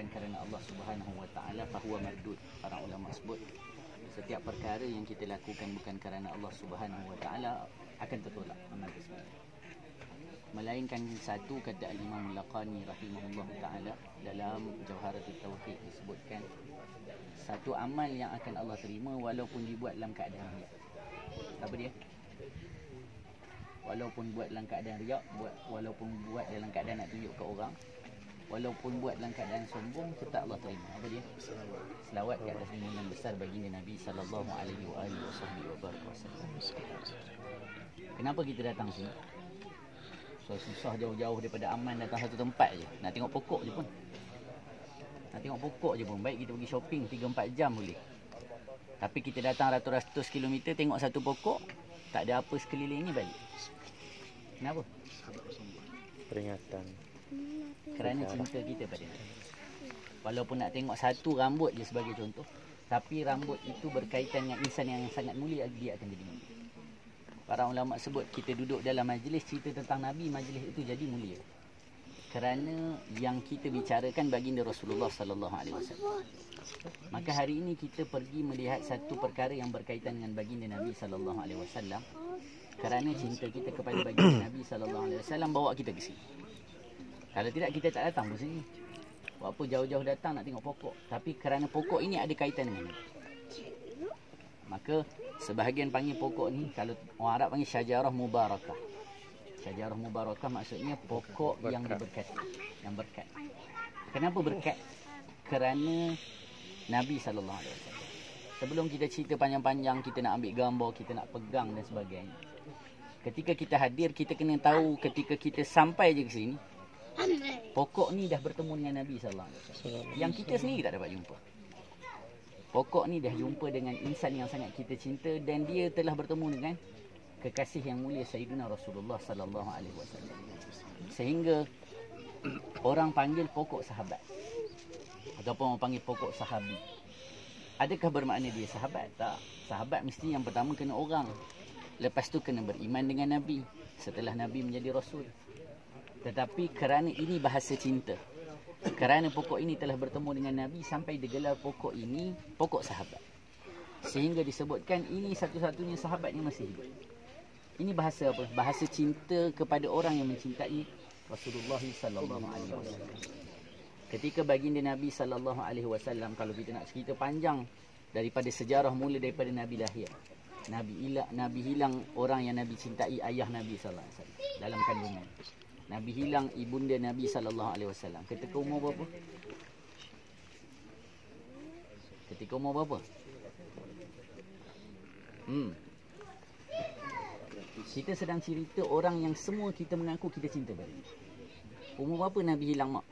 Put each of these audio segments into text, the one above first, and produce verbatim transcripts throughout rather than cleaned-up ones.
kerana Allah Subhanahu Wa Taala, fahuwa mardud. Para ulama sebut setiap perkara yang kita lakukan bukan kerana Allah Subhanahu Wa Taala akan tertolak amal tersebut. Melainkan satu, kata Al-Imam Al-Laqani rahimahullah ta'ala dalam Jawharatul Tauhid disebutkan, satu amal yang akan Allah terima walaupun dibuat dalam keadaan riak. Apa dia? Walaupun buat dalam keadaan riak, buat walaupun buat dalam keadaan nak tunjuk ke orang, walaupun buat dalam keadaan sombong, tetap Allah terima. Apa dia? Selawat ke atas junjungan besar baginda Nabi sallallahu alaihi wa alihi wasallam. Kenapa kita datang sini? So, susah jauh-jauh daripada Aman datang satu tempat je. Nak tengok pokok je pun. Nak tengok pokok je pun. Baik kita pergi shopping tiga empat jam boleh. Tapi kita datang ratus-ratus kilometer tengok satu pokok, tak ada apa sekelilingnya balik. Kenapa? Peringatan. Kerana cinta kita pada dia. Walaupun nak tengok satu rambut je sebagai contoh, tapi rambut itu berkaitan dengan insan yang sangat mulia, dia akan jadi mulia. Para ulama sebut kita duduk dalam majlis cerita tentang Nabi, majlis itu jadi mulia. Kerana yang kita bicarakan baginda Rasulullah sallallahu alaihi wasallam. Maka hari ini kita pergi melihat satu perkara yang berkaitan dengan baginda Nabi sallallahu alaihi wasallam. Kerana cinta kita kepada baginda Nabi sallallahu alaihi wasallam bawa kita ke sini. Kalau tidak kita tak datang ke sini. Buat apa jauh-jauh datang nak tengok pokok. Tapi kerana pokok ini ada kaitan dengan ini. Maka sebahagian panggil pokok ni, kalau orang Arab panggil syajarah mubarakah. Syajarah mubarakah maksudnya pokok berkat. Yang diberkati, yang berkat. Kenapa berkat? Kerana Nabi sallallahu alaihi wasallam. Sebelum kita cerita panjang-panjang, kita nak ambil gambar, kita nak pegang dan sebagainya. Ketika kita hadir, kita kena tahu ketika kita sampai je ke sini, pokok ni dah bertemu dengan Nabi sallallahu alaihi wasallam. Yang kita sendiri tak dapat jumpa. Pokok ni dah jumpa dengan insan yang sangat kita cinta, dan dia telah bertemu dengan kekasih yang mulia Sayyidina Rasulullah sallallahu alaihi wasallam. Sehingga orang panggil pokok sahabat, ataupun orang panggil pokok sahabi. Adakah bermakna dia sahabat? Tak. Sahabat mesti yang pertama kena orang, lepas tu kena beriman dengan Nabi, setelah Nabi menjadi Rasul. Tetapi kerana ini bahasa cinta, kerana pokok ini telah bertemu dengan Nabi, sampai digelar pokok ini pokok sahabat. Sehingga disebutkan ini satu-satunya sahabat yang masih hidup. Ini bahasa apa? Bahasa cinta kepada orang yang mencintai Rasulullah sallallahu alaihi wasallam. Ketika baginda Nabi sallallahu alaihi wasallam, kalau kita nak cerita panjang daripada sejarah mula daripada Nabi lahir, Nabi hilang, Nabi hilang orang yang Nabi cintai, ayah Nabi sallallahu alaihi wasallam dalam kandungan. Nabi hilang ibunda Nabi sallallahu alaihi wasallam ketika umur berapa? Ketika umur berapa? Hmm. Kita sedang cerita orang yang semua kita mengaku kita cinta pada dia. Umur berapa Nabi hilang mak?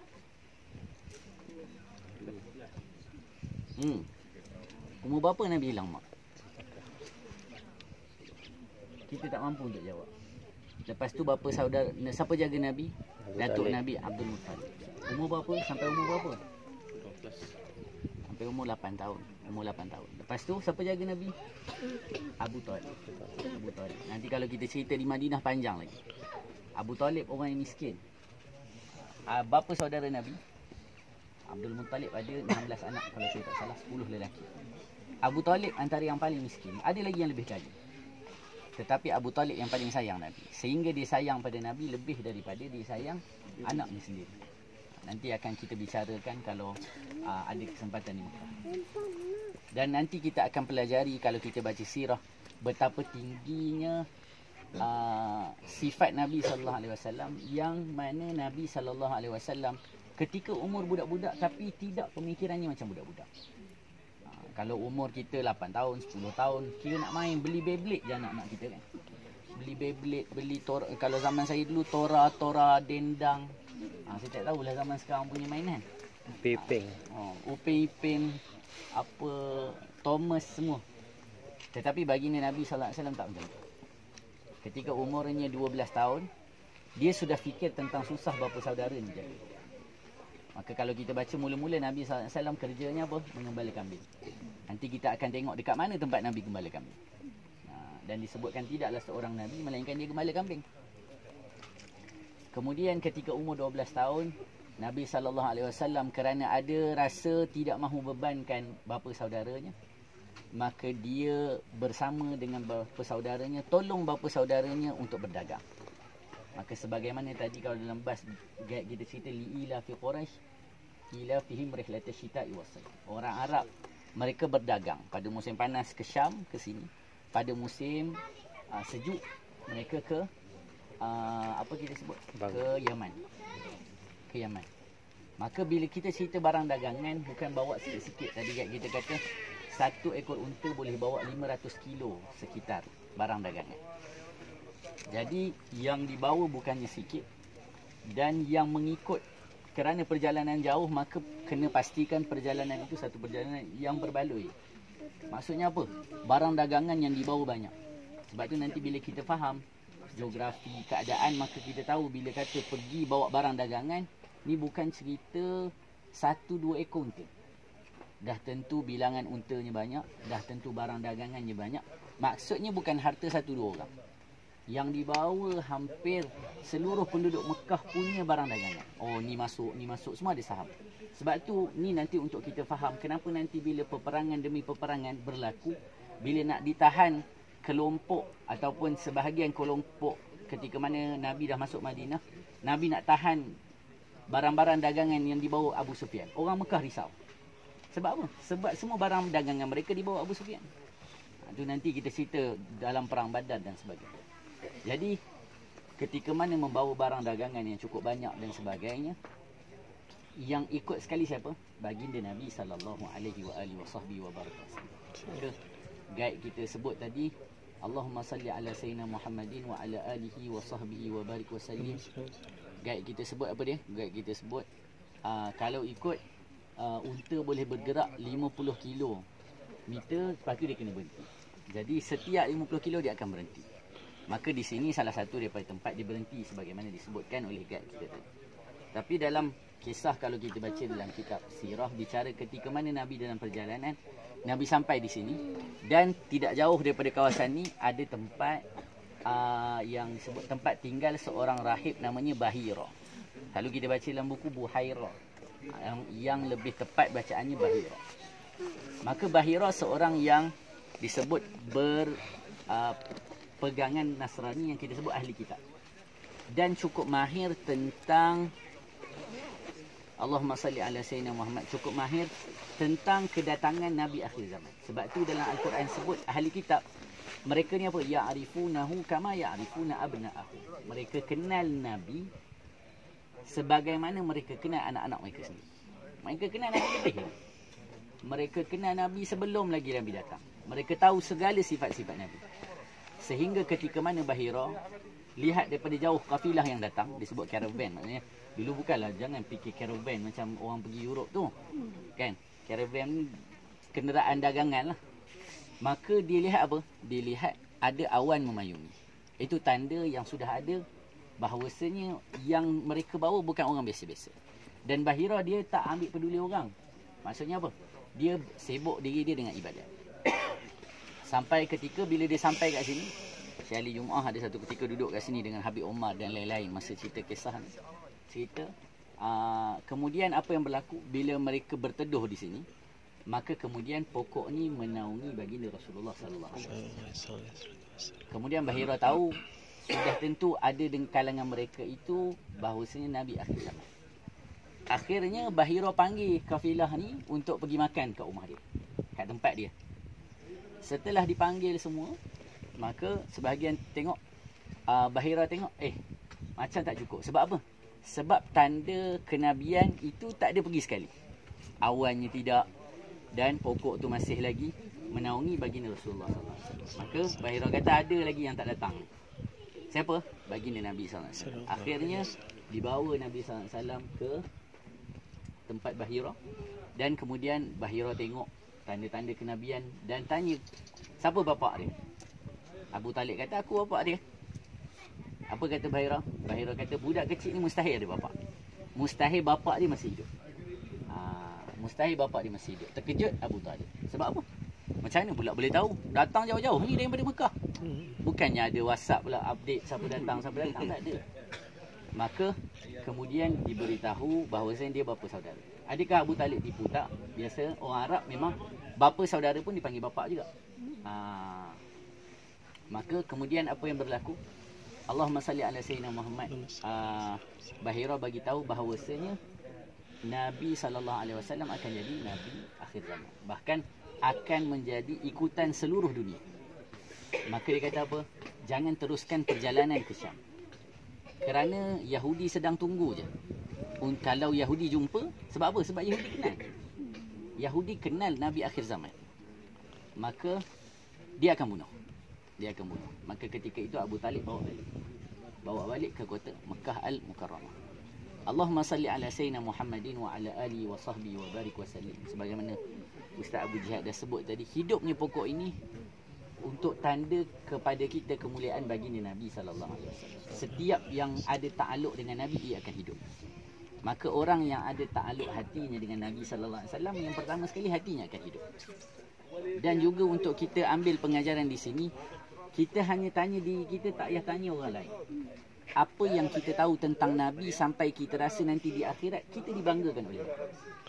Hmm. Umur berapa Nabi hilang mak? Kita tak mampu untuk jawab. Lepas tu bapa saudara, siapa jaga Nabi? Datuk Nabi Abdul Muttalib. Umur berapa? Sampai umur berapa? dua belas. Sampai umur lapan tahun. Umur lapan tahun. Lepas tu siapa jaga Nabi? Abu Talib. Abu Talib. Nanti kalau kita cerita di Madinah panjang lagi. Abu Talib orang yang miskin. Bapa saudara Nabi Abdul Muttalib ada enam belas anak, kalau saya tak salah sepuluh lelaki. Abu Talib antara yang paling miskin. Ada lagi yang lebih kaya. Tetapi Abu Talib yang paling sayang Nabi. Sehingga dia sayang pada Nabi lebih daripada dia sayang anaknya sendiri. Nanti akan kita bicarakan kalau uh, ada kesempatan di Mekah. Dan nanti kita akan pelajari kalau kita baca sirah, betapa tingginya uh, sifat Nabi sallallahu alaihi wasallam, yang mana Nabi sallallahu alaihi wasallam ketika umur budak-budak tapi tidak pemikirannya macam budak-budak. Kalau umur kita lapan tahun, sepuluh tahun, kira nak main beli Beyblade je anak-anak kita kan. Beli Beyblade, beli tora. Kalau zaman saya dulu tora, tora, dendang. Ha, saya tak tahulah zaman sekarang punya mainan. Upin. Ha, oh, Upin Ipin, apa, Thomas semua. Tetapi baginda Nabi sallallahu alaihi wasallam tak macam tu. Ketika umurnya dua belas tahun, dia sudah fikir tentang susah bapa saudara ni jadi. Maka kalau kita baca mula-mula Nabi sallallahu alaihi wasallam kerjanya apa? Mengembala kambing. Nanti kita akan tengok dekat mana tempat Nabi gembala kambing. Ha, dan disebutkan tidaklah seorang Nabi melainkan dia gembala kambing. Kemudian ketika umur dua belas tahun, Nabi sallallahu alaihi wasallam kerana ada rasa tidak mahu bebankan bapa saudaranya, maka dia bersama dengan bapa saudaranya, tolong bapa saudaranya untuk berdagang. Maka sebagaimana tadi kalau dalam bas guide kita cerita li'ila fi Quraisy ila fihim rihlatash syita'i was-sayf. Orang Arab mereka berdagang pada musim panas ke Syam, ke sini. Pada musim uh, sejuk mereka ke uh, apa kita sebut? Bang. Ke Yaman. Ke Yaman. Maka bila kita cerita barang dagangan, bukan bawa sikit-sikit. Tadi kita kata satu ekor unta boleh bawa lima ratus kilo sekitar barang dagangan. Jadi yang dibawa bukannya sikit, dan yang mengikut kerana perjalanan jauh, maka kena pastikan perjalanan itu satu perjalanan yang berbaloi. Maksudnya apa? Barang dagangan yang dibawa banyak. Sebab tu nanti bila kita faham geografi, keadaan, maka kita tahu bila kata pergi bawa barang dagangan, ni bukan cerita satu dua ekor unta. Dah tentu bilangan untanya banyak, dah tentu barang dagangannya banyak. Maksudnya bukan harta satu dua orang. Yang dibawa hampir seluruh penduduk Mekah punya barang dagangan. Oh, ni masuk, ni masuk, semua ada saham. Sebab tu ni nanti untuk kita faham kenapa nanti bila peperangan demi peperangan berlaku, bila nak ditahan kelompok ataupun sebahagian kelompok ketika mana Nabi dah masuk Madinah, Nabi nak tahan barang-barang dagangan yang dibawa Abu Sufyan. Orang Mekah risau. Sebab apa? Sebab semua barang dagangan mereka dibawa Abu Sufyan. Itu nanti kita cerita dalam perang Badar dan sebagainya. Jadi ketika mana membawa barang dagangan yang cukup banyak dan sebagainya, yang ikut sekali siapa? Baginda Nabi sallallahu alaihi wa alihi wasallam. Guide kita sebut tadi, Allahumma salli ala sayyidina Muhammadin wa ala alihi wa sahbihi wa barik wa sallim. Guide kita sebut apa dia? Guide kita sebut uh, kalau ikut uh, unta boleh bergerak lima puluh kilo meter, lepas tu dia kena berhenti. Jadi setiap lima puluh kilo dia akan berhenti. Maka di sini salah satu daripada tempat dia berhenti sebagaimana disebutkan oleh guide kita tadi. Tapi dalam kisah kalau kita baca dalam kitab sirah, bicara ketika mana Nabi dalam perjalanan, Nabi sampai di sini dan tidak jauh daripada kawasan ni ada tempat uh, yang disebut tempat tinggal seorang rahib namanya Bahira. Kalau kita baca dalam buku Buhaira, yang, yang lebih tepat bacaannya Bahira. Maka Bahira seorang yang disebut ber uh, pegangan Nasrani, yang kita sebut ahli kitab, dan cukup mahir tentang Allahumma salli ala sayyidina Muhammad, cukup mahir tentang kedatangan Nabi akhir zaman. Sebab tu dalam Al-Quran sebut ahli kitab, mereka ni apa? Ya'rifunahu kama ya'rifuna abna'ahu. Mereka kenal Nabi sebagaimana mereka kenal anak-anak mereka sendiri. Mereka kenal Nabi lebih. Mereka kenal Nabi sebelum lagi Nabi datang. Mereka tahu segala sifat-sifat Nabi. Sehingga ketika mana Bahira lihat daripada jauh kafilah yang datang, disebut caravan, maknanya dulu bukanlah, jangan fikir caravan macam orang pergi Europe tu, kan? Caravan kenderaan dagangan lah. Maka dia lihat apa? Dia lihat ada awan memayungi. Itu tanda yang sudah ada bahawasanya yang mereka bawa bukan orang biasa-biasa. Dan Bahira dia tak ambil peduli orang. Maksudnya apa? Dia sibuk diri dia dengan ibadat. Sampai ketika bila dia sampai kat sini, Syekh Ali Jumaah ada satu ketika duduk kat sini dengan Habib Omar dan lain-lain masa cerita kisah ni. Cerita uh, kemudian apa yang berlaku bila mereka berteduh di sini, maka kemudian pokok ni menaungi baginda Rasulullah sallallahu alaihi wasallam. Kemudian Bahira tahu sudah tentu ada di kalangan mereka itu bahawasanya Nabi akhir zaman. Akhirnya Bahira panggil kafilah ni untuk pergi makan kat rumah dia, kat tempat dia. Setelah dipanggil semua, maka sebahagian tengok, uh, Bahira tengok, eh macam tak cukup. Sebab apa? Sebab tanda kenabian itu tak ada pergi sekali. Awannya tidak, dan pokok tu masih lagi menaungi baginda Rasulullah sallallahu alaihi wasallam. Maka Bahira kata ada lagi yang tak datang. Siapa? Baginda Nabi sallallahu alaihi wasallam. Akhirnya dibawa Nabi sallallahu alaihi wasallam ke tempat Bahira, dan kemudian Bahira tengok tanda-tanda kenabian dan tanya, siapa bapak dia? Abu Talib kata, aku bapak dia. Apa kata Bahira? Bahira kata, budak kecil ni mustahil ada bapak. Mustahil bapak dia masih hidup. Ha, mustahil bapak dia masih hidup. Terkejut Abu Talib. Sebab apa? Macam mana pula boleh tahu? Datang jauh-jauh ni daripada Mekah. Bukannya ada WhatsApp pula update siapa datang, siapa datang, tak ada. Maka kemudian diberitahu bahawasanya dia bapa saudara. Adakah Abu Talib tipu? Tak. Biasa orang Arab memang bapa saudara pun dipanggil bapa juga. Ha. Maka kemudian apa yang berlaku? Allahumma salli ala sayyidina Muhammad. Uh, Bahira bagi tahu bahawasanya Nabi sallallahu alaihi wasallam akan jadi nabi akhir zaman. Bahkan akan menjadi ikutan seluruh dunia. Maka dia kata apa? Jangan teruskan perjalanan ke Syam. Kerana Yahudi sedang tunggu je. Kalau Yahudi jumpa, sebab apa? Sebab Yahudi kenal. Yahudi kenal Nabi akhir zaman. Maka dia akan bunuh. Dia akan bunuh. Maka ketika itu Abu Talib bawa balik. Bawa balik ke kota Mekah Al-Mukarramah. Allahumma salli ala sayyidina Muhammadin wa ala alihi wa sahbihi wa barik wa sallim. Sebagaimana Ustaz Abu Jihad dah sebut tadi, hidupnya pokok ini untuk tanda kepada kita kemuliaan baginda Nabi sallallahu alaihi wasallam. Setiap yang ada takluk dengan Nabi, dia akan hidup. Maka orang yang ada takluk hatinya dengan Nabi sallallahu alaihi wasallam, yang pertama sekali hatinya akan hidup. Dan juga untuk kita ambil pengajaran di sini, kita hanya tanya diri kita, tak payah tanya orang lain. Apa yang kita tahu tentang Nabi sampai kita rasa nanti di akhirat kita dibanggakan oleh Nabi.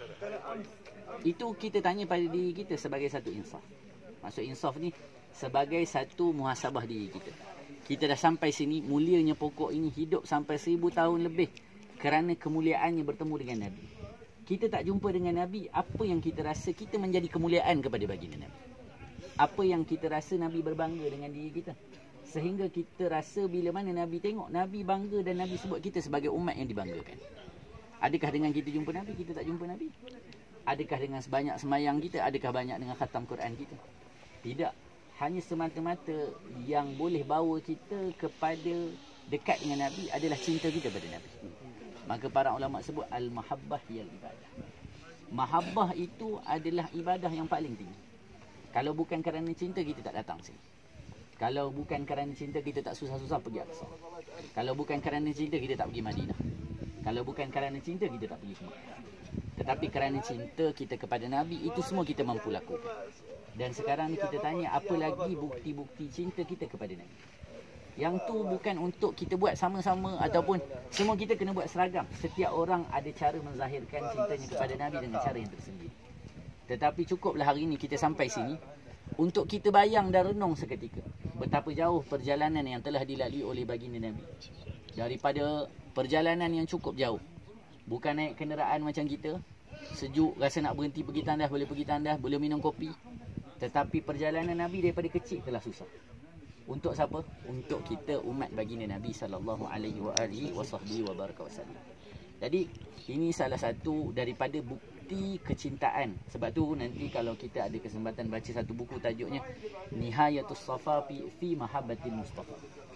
Itu kita tanya pada diri kita sebagai satu insaf. Maksud insaf ni sebagai satu muhasabah diri kita. Kita dah sampai sini, mulianya pokok ini hidup sampai seribu tahun lebih kerana kemuliaannya bertemu dengan Nabi. Kita tak jumpa dengan Nabi, apa yang kita rasa kita menjadi kemuliaan kepada baginda Nabi? Apa yang kita rasa Nabi berbangga dengan diri kita? Sehingga kita rasa bila mana Nabi tengok, Nabi bangga dan Nabi sebut kita sebagai umat yang dibanggakan. Adakah dengan kita jumpa Nabi, kita tak jumpa Nabi? Adakah dengan sebanyak semayang kita? Adakah banyak dengan khatam Quran kita? Tidak. Hanya semata-mata yang boleh bawa kita kepada dekat dengan Nabi adalah cinta kita pada Nabi. Maka para ulama sebut al-mahabbah yal ibadah. Mahabbah itu adalah ibadah yang paling tinggi. Kalau bukan kerana cinta, kita tak datang sini. Kalau bukan kerana cinta, kita tak susah-susah pergi Aqsa. Kalau bukan kerana cinta, kita tak pergi Madinah. Kalau bukan kerana cinta, kita tak pergi semua. Tetapi kerana cinta kita kepada Nabi, itu semua kita mampu lakukan. Dan sekarang ni kita tanya, apa lagi bukti-bukti cinta kita kepada Nabi? Yang tu bukan untuk kita buat sama-sama ataupun semua kita kena buat seragam. Setiap orang ada cara menzahirkan cintanya kepada Nabi dengan cara yang tersendiri. Tetapi cukuplah hari ini kita sampai sini untuk kita bayang dan renung seketika betapa jauh perjalanan yang telah dilalui oleh baginda Nabi. Daripada perjalanan yang cukup jauh. Bukan naik kenderaan macam kita, sejuk, rasa nak berhenti pergi tandas, boleh pergi tandas, boleh minum kopi. Tetapi perjalanan Nabi daripada kecil telah susah. Untuk siapa? Untuk kita umat baginda Nabi sallallahu alaihi wa alihi wasahbihi wa baraka wasallam. Jadi ini salah satu daripada bukti kecintaan. Sebab tu nanti kalau kita ada kesempatan baca satu buku tajuknya Nihayatus Safa fi, fi Mahabbatil Mustafa.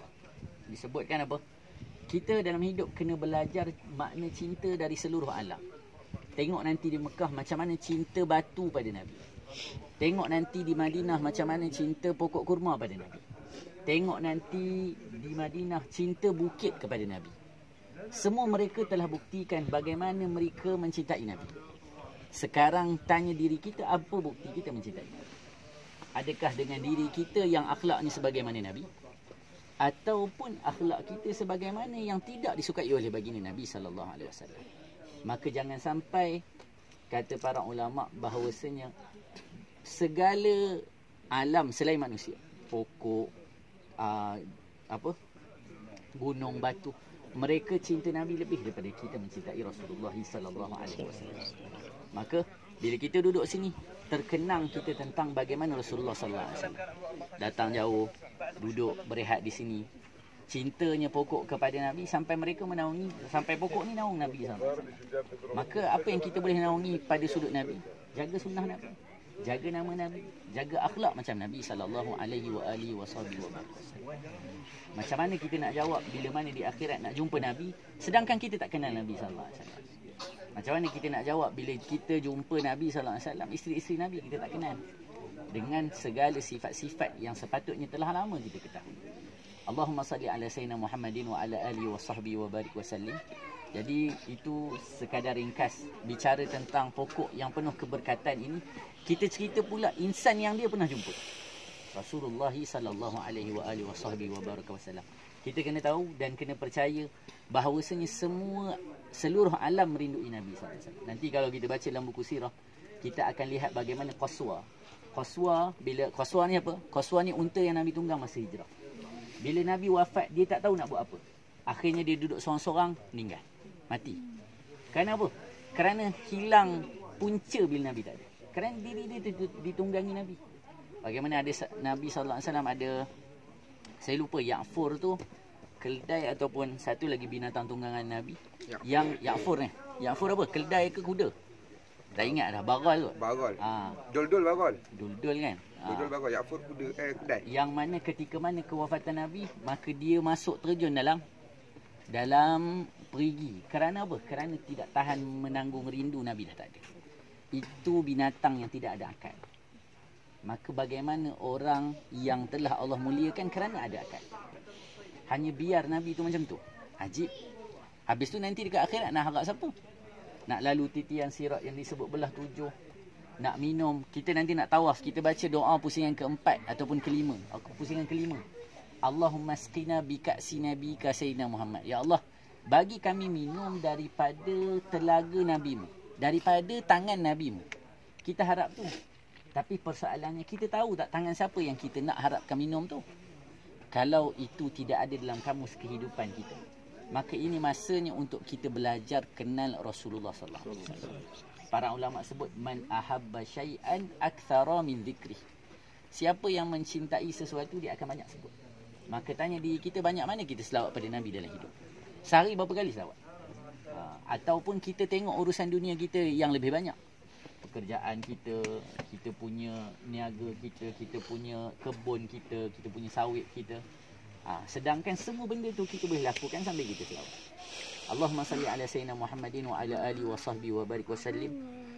Disebutkan apa? Kita dalam hidup kena belajar makna cinta dari seluruh alam. Tengok nanti di Mekah macam mana cinta batu pada Nabi. Tengok nanti di Madinah macam mana cinta pokok kurma pada Nabi. Tengok nanti di Madinah cinta bukit kepada Nabi. Semua mereka telah buktikan bagaimana mereka mencintai Nabi. Sekarang tanya diri kita, apa bukti kita mencintai Nabi? Adakah dengan diri kita yang akhlaknya sebagaimana Nabi? Ataupun akhlak kita sebagaimana yang tidak disukai oleh baginda Nabi sallallahu alaihi wasallam? Maka jangan sampai kata para ulama bahawasanya segala alam selain manusia, pokok, uh, apa, gunung, batu, mereka cinta Nabi lebih daripada kita mencintai Rasulullah sallallahu alaihi wasallam. Maka bila kita duduk sini, terkenang kita tentang bagaimana Rasulullah sallallahu alaihi wasallam datang jauh, duduk berehat di sini. Cintanya pokok kepada Nabi sampai mereka menaungi, sampai pokok ni naung Nabi sallallahu alaihi wasallam. Maka apa yang kita boleh naungi pada sudut Nabi? Jaga sunnah Nabi, jaga nama Nabi, jaga akhlak macam Nabi sallallahu alaihi wa alihi wasallam. Macam mana kita nak jawab bila mana di akhirat nak jumpa Nabi sedangkan kita tak kenal Nabi sallallahu alaihi wasallam? Macam mana kita nak jawab bila kita jumpa Nabi sallallahu alaihi wasallam, isteri-isteri Nabi kita tak kenal, dengan segala sifat-sifat yang sepatutnya telah lama kita ketahui. Allahumma salli ala sayyidina Muhammadin wa ala alihi wa sahbihi wa barik wa sallim. Jadi itu sekadar ringkas bicara tentang pokok yang penuh keberkatan ini. Kita cerita pula insan yang dia pernah jumpa, Rasulullah sallallahu alaihi wa alihi wa sahbihi wa barik wa sallam. Kita kena tahu dan kena percaya bahawasanya semua seluruh alam merindui Nabi sallallahu alaihi wasallam. Nanti kalau kita baca dalam buku sirah, kita akan lihat bagaimana Qaswa. Qaswa, bila Qaswa ni apa? Qaswa ni unta yang Nabi tunggang masa hijrah. Bila Nabi wafat, dia tak tahu nak buat apa. Akhirnya dia duduk seorang-seorang, meninggal. Mati. Kerana apa? Kerana hilang punca bila Nabi tak ada. Kerana diri dia ditunggangi Nabi. Bagaimana ada Nabi sallallahu alaihi wasallam ada, saya lupa, Ya'fur tu keldai ataupun satu lagi binatang tunggangan Nabi. Ya. Yang Ya'fur ni. Ya'fur apa? Keldai ke kuda? Tak ingat dah. Bagal tu. Bagal. Ha. Dul-dul bagal. Dul-dul kan? Dul-dul bagal. Ya'fur kuda eh kedai. Yang mana ketika mana kewafatan Nabi, maka dia masuk terjun dalam dalam perigi. Kerana apa? Kerana tidak tahan menanggung rindu Nabi dah tak ada. Itu binatang yang tidak ada akal. Maka bagaimana orang yang telah Allah muliakan kerana ada akal? Hanya biar Nabi tu macam tu. Ajib. Habis tu nanti dekat akhirat nak harap siapa? Nak lalu titian sirat yang disebut belah tujuh. Nak minum. Kita nanti nak tawaf. Kita baca doa pusingan keempat ataupun kelima. Aku pusingan kelima. Allahumma asqina bika'si nabika sayyidina Muhammad. Ya Allah, bagi kami minum daripada telaga Nabimu. Daripada tangan Nabimu. Kita harap tu. Tapi persoalannya, kita tahu tak tangan siapa yang kita nak harapkan minum tu? Kalau itu tidak ada dalam kamus kehidupan kita, maka ini masanya untuk kita belajar kenal Rasulullah sallallahu alaihi wasallam. Para ulama sebut man ahabba syai'an aktsara min dzikri. Siapa yang mencintai sesuatu, dia akan banyak sebut. Maka tanya diri kita, banyak mana kita selawat pada Nabi dalam hidup? Sehari berapa kali selawat? Ha, ataupun kita tengok urusan dunia kita yang lebih banyak. Pekerjaan kita, kita punya niaga kita, kita punya kebun kita, kita punya sawit kita. Ha, sedangkan semua benda tu kita boleh lakukan sambil kita selawat. Allahumma salli ala sayyidina Muhammadin wa ala alihi wa sahbihi wa barik wa sallim.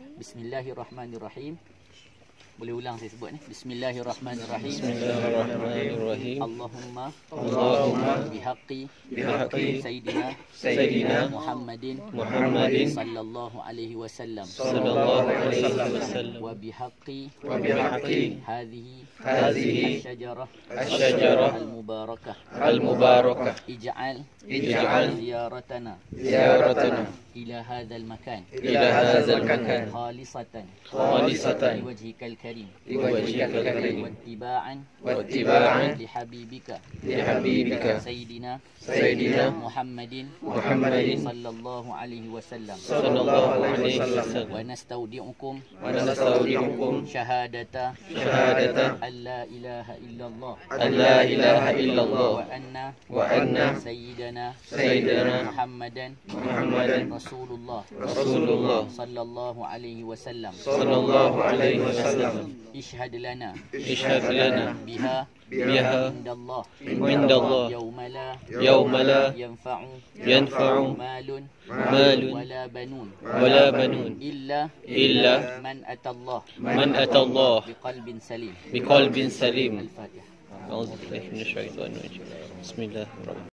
Bismillahirrahmanirrahim. Boleh ulang saya sebut ni. Bismillahirrahmanirrahim. Bismillahirrahmanirrahim. Allahumma Allahumma bihaqqi bihaqqi sayyidina sayyidina Muhammadin Muhammadin sallallahu alaihi wasallam sallallahu alaihi wasallam wa bihaqqi wa bihaqqi hadhihi hadhihi asyajarah asyajarah al-mubarakah al-mubarakah ij'al ij'al ziyaratana ziyaratana ila hadzal makan ila hadzal makan khalisatan khalisatan liwajhikal karim liwajhikal karim wattiba'an wattiba'an lihabibika lihabibika sayyidina sayyidina Muhammadin Muhammadin sallallahu alaihi wasallam sallallahu alaihi wasallam wa nastaudi'ukum wa nastaudi'ukum syahadata syahadata an la ilaha illallah an la ilaha illallah wa anna wa anna sayyidana sayyidina Muhammadan Muhammadan Rasulullah Rasulullah sallallahu alaihi wasallam sallallahu alaihi wasallam ishhad lana ishhad lana biha biha indallah indallah yawma la yawma la yanfa'u yanfa'u malun malun wala banun wala banun illa illa man atallah man atallah biqalbin salim. biqalbin salim. Al-Fatihah. A'udzu billahi minasyaitonir rajim. Bismillahirrahmanirrahim.